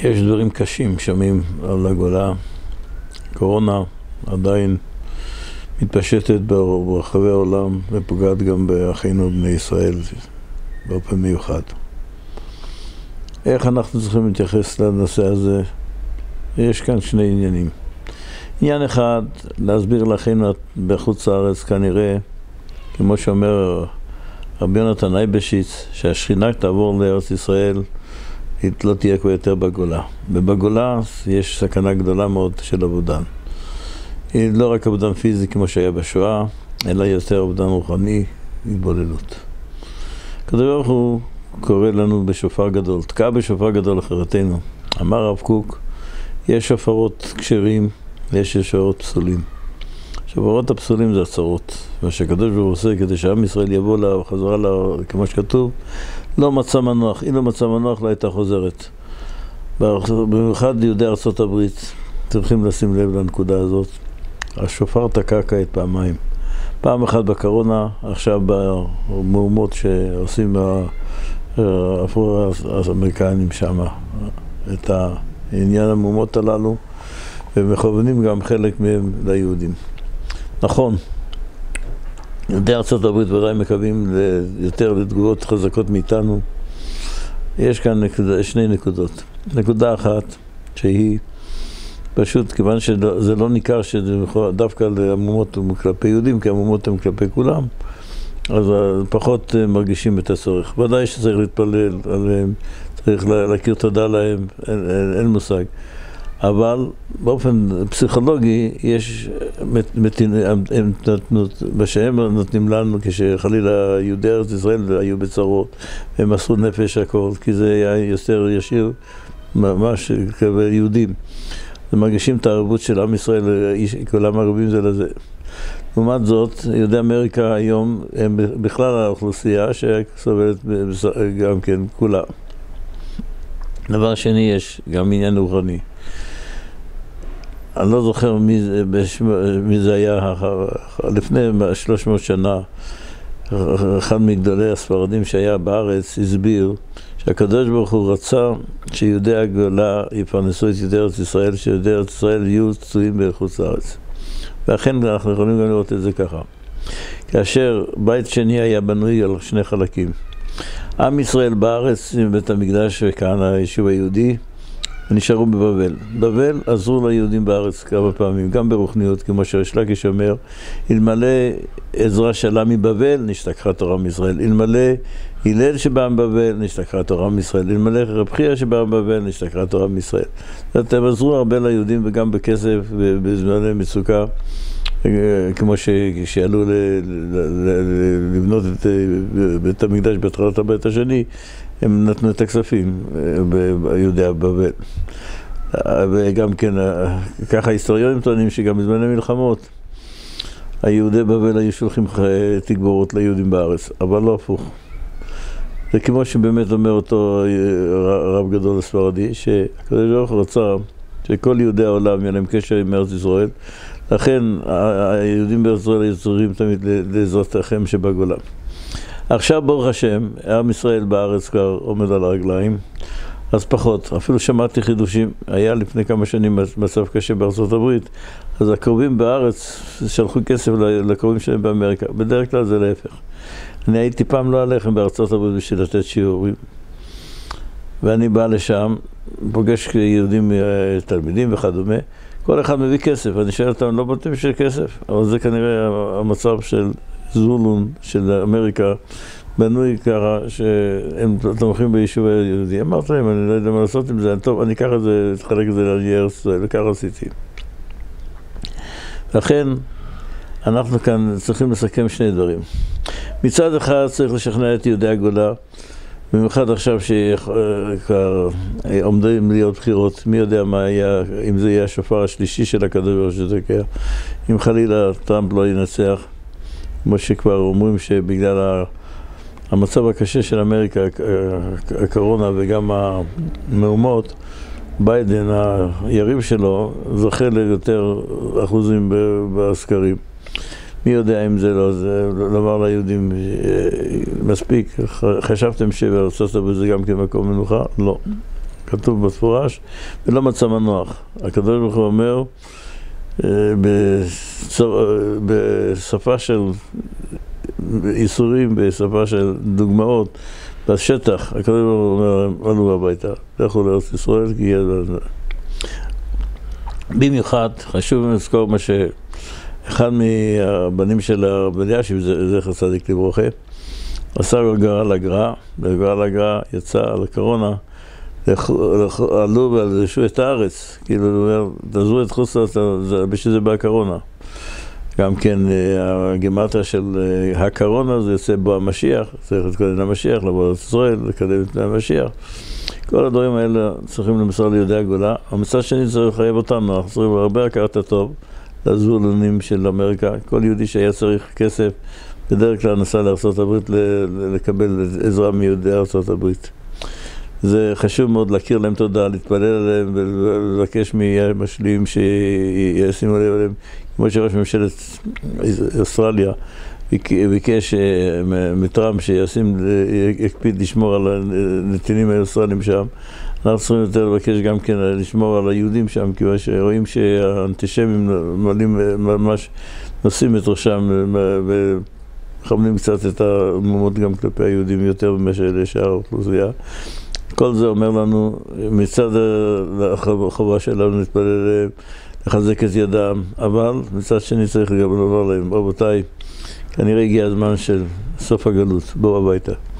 יש דברים קשים שומעים על הגולה. קורונה עדיין מתפשטת ברחבי העולם ופוגעת גם באחינו בני ישראל באופן מיוחד. איך אנחנו צריכים להתייחס לנושא הזה? יש כאן שני עניינים. עניין אחד, להסביר לאחינו בחוץ לארץ כנראה, כמו שאומר רבי יונתן אייבשיץ, שהשכינה תעבור לארץ ישראל, היא לא תהיה כבר יותר בגולה. ובגולה יש סכנה גדולה מאוד של אבודן. היא לא רק אבודן פיזי כמו שהיה בשואה, אלא יותר אבודן רוחני, התבוללות. הקדוש ברוך הוא קורא לנו בשופר גדול, תקע בשופר גדול אחרתנו. אמר הרב קוק, יש שופרות כשרים ויש שופרות פסולים. שופרות הפסולים זה הצרות. מה שהקדוש ברוך הוא עושה כדי שעם ישראל יבוא חזרה כמו שכתוב, לא מצא מנוח. אם לא מצא מנוח לא הייתה חוזרת. במיוחד יהודי ארצות הברית צריכים לשים לב לנקודה הזאת. השופר תקע כעת פעמיים. פעם אחת בקורונה, עכשיו במהומות שעושים האמריקנים שם את העניין המהומות הללו, ומכוונים גם חלק מהם ליהודים. נכון, יהודי ארצות הברית ודאי מקווים יותר לתגובות חזקות מאיתנו. יש כאן שני נקודות. נקודה אחת שהיא פשוט כיוון שזה לא ניכר שזה דווקא למומות כלפי יהודים, כי המומות הם כלפי כולם, אז פחות מרגישים את הצורך. ודאי שצריך להתפלל עליהם, צריך להכיר תודה להם, אין מושג. אבל באופן פסיכולוגי יש, בשהם נותנים לנו כשחלילה יהודי ארץ ישראל היו בצרות, הם מסרו נפש הכל, כי זה היה יותר ישיר ממש כיהודים. הם מרגישים את הערבות של עם ישראל, כולם ערבים זה לזה. לעומת זאת, יהודי אמריקה היום הם בכלל האוכלוסייה שסובלת גם כן כולה. דבר שני, יש גם עניין רוחני. אני לא זוכר מי זה היה לפני 300 שנה. אחד מגדולי הספרדים שהיה בארץ הסביר שהקדוש ברוך הוא רצה שיהודי הגולה יפרנסו את יהודי ארץ ישראל, שיהודי ארץ ישראל יהיו צויים בחוץ לארץ. ואכן אנחנו יכולים גם לראות את זה ככה. כאשר בית שני היה בנוי על שני חלקים. עם ישראל בארץ עם בית המקדש וכאן היישוב היהודי, ונשארו בבבל. בבל עזרו ליהודים בארץ כמה פעמים, גם ברוחניות, כמו שריש לקיש אומר, אלמלא עזרה שלה מבבל, נשתכחה תורה מישראל. אלמלא הלל שבא מבבל, נשתכחה תורה מישראל. אלמלא רב חייא שבא מבבל, נשתכחה תורה מישראל. הם עזרו הרבה ליהודים וגם בכסף ובזמני מצוקה, כמו שעלו לבנות את בית המקדש בהתחלת הבית השני, הם נתנו את הכספים ביהודי בבל. וגם כן, ככה היסטוריונים טוענים שגם בזמני מלחמות היהודי בבל היו שולחים תגבורות ליהודים בארץ, אבל לא הפוך. זה כמו שבאמת אומר אותו רב גדול הספרדי, שהקדוש ברוך הוא רצה שכל יהודי העולם יהיה להם קשר עם ארץ ישראל, לכן היהודים בארץ ישראל יצורים תמיד לעזרתכם שבגולה. עכשיו ברוך השם, עם ישראל בארץ כבר עומד על הרגליים, אז פחות. אפילו שמעתי חידושים, היה לפני כמה שנים מצב קשה בארצות הברית, אז הקרובים בארץ שלחו כסף לקרובים שלהם באמריקה. בדרך כלל זה להפך. אני הייתי פעם לא עליכם בארצות הברית בשביל לתת שיעורים, ואני בא לשם, פוגש יהודים, תלמידים וכדומה, כל אחד מביא כסף, אני שואל אותם, לא בוטים של כסף, אבל זה כנראה המצב של זולון, של אמריקה, בנוי ככה שהם תומכים ביישוב היהודי. אמרתי להם, אני לא יודע מה לעשות עם זה, טוב, אני ככה זה, תחלק את זה לעניי ארץ ישראל, וככה עשיתי. לכן, אנחנו כאן צריכים לסכם שני דברים. מצד אחד צריך לשכנע את יהודי הגולה, במיוחד עכשיו שכבר עומדים להיות בחירות, מי יודע מה היה, אם זה יהיה השופר השלישי של הקדוש ברוך הוא שתקע, אם חלילה טראמפ לא ינצח, כמו שכבר אומרים שבגלל המצב הקשה של אמריקה, הקורונה וגם המהומות, ביידן, היריב שלו, זוכה ליותר אחוזים בסקרים. מי יודע אם זה לא, זה לומר ליהודים מספיק. חשבתם שבארצות הברית זה גם כן מקום מנוחה? לא. כתוב בפורש, ולא מצא מנוח. הקדוש ברוך הוא אומר, בשפה של איסורים, בשפה של דוגמאות, בשטח, הקדוש ברוך הוא אומר, עלו הביתה, לכו לארץ ישראל, כי יהיה... במיוחד, חשוב לזכור מה שאחד מהבנים של הרב אלישיב, זכר צדיק לברכה, עשה גרל הגר"א, וגרל הגר"א יצא על הקורונה, עלו ולבשו את הארץ, כאילו הוא אומר, תעזרו את חוץ לארץ, בשביל זה בא הקורונה. גם כן, הגימטריה של הקורונה זה יוצא בו המשיח, צריך להתקדם למשיח, לבוא לארץ ישראל, לקדם את המשיח. כל הדברים האלה צריכים למסור ליהודי הגולה. המצד שני צריך לחייב אותנו, אנחנו צריכים הרבה הכרת הטוב לזבולונים של אמריקה. כל יהודי שהיה צריך כסף, בדרך כלל נסע לארצות הברית לקבל עזרה מיהודי ארצות הברית. זה חשוב מאוד להכיר להם תודה, להתפלל עליהם ולבקש מהמשלים שישימו לב עליהם. כמו שראש ממשלת אוסטרליה ביקש מטראמפ שיקפיד לשמור על הנתינים האוסטרליים שם. אנחנו צריכים יותר לבקש גם כן לשמור על היהודים שם, כי רואים שהאנטישמים ממש נושאים את ראשם ומכוונים קצת את המומות גם כלפי היהודים יותר ממה לשאר האוכלוסייה. כל זה אומר לנו, מצד החובה שלנו להתפלל לחזק את ידם, אבל מצד שני צריך גם לומר להם, רבותיי, כנראה הגיע הזמן של סוף הגלות, בואו הביתה.